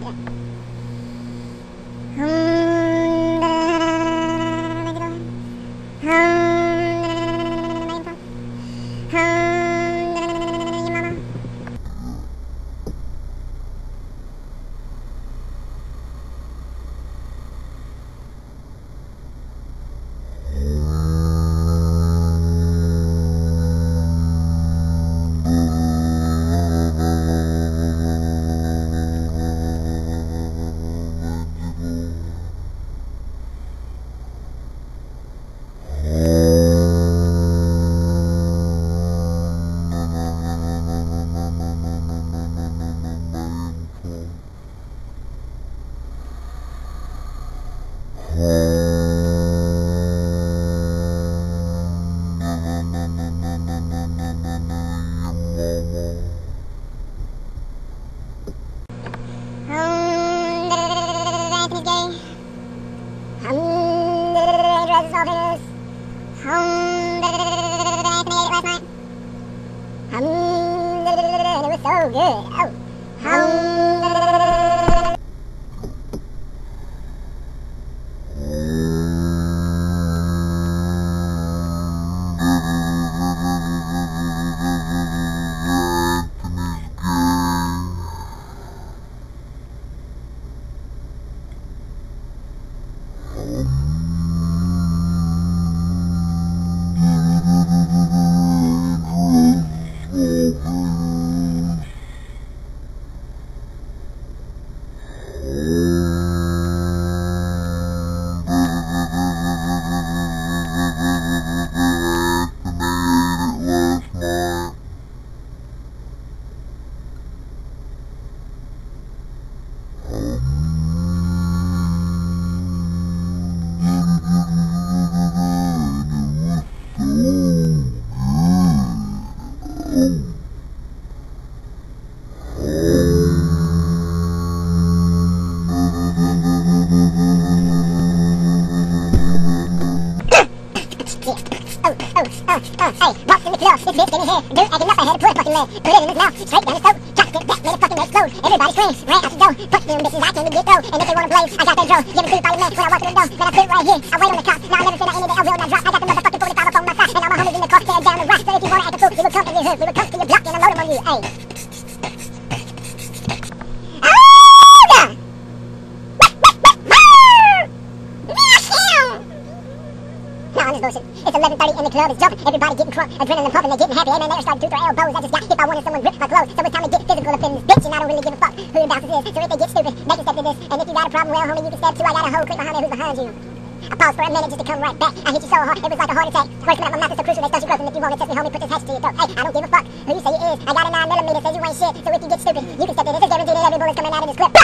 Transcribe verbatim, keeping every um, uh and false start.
So good. Oh. Hum. Uh, uh, hey, walked in the club, this bitch getting here, dude acting up, I had to put a fucking leg, put it in his mouth, straight down his throat, drop it back, made it fucking explode, everybody screamed, ran out the door, fuck them bitches, I came to get through, and if they wanna blaze, I got that drone, give it to the fireman, when I walk in the door, then I sit right here, I wait on the cop, now I never said I ended the L will not drop, I got the motherfucking forty-five up on my side, and all my homies in the car, tear down the rock, so if you wanna act a fool, we will come in your hood, we will come to your block, and unload them on you, hey. Bullshit. It's eleven thirty and the club is jumping. Everybody getting crunk, adrenaline pumping, they getting happy. Hey man, they starting to throw elbows. I just got hit by one and someone ripped my clothes. So it's time to get physical up in this bitch, and I don't really give a fuck who your bounces is. So if they get stupid, make a step to this. And if you got a problem, well, homie, you can step too. I got a hoe quick behind me who's behind you. I paused for a minute just to come right back. I hit you so hard, it was like a heart attack. Words coming out my mouth is so crucial, they start you growth. And if you won't accept me, homie, put this hatchet to your throat. Hey, I don't give a fuck who you say you is. I got a nine millimeter, says you ain't shit. So if you get stupid, you can step to this. It's guaranteed that every bullet's coming out of this clip.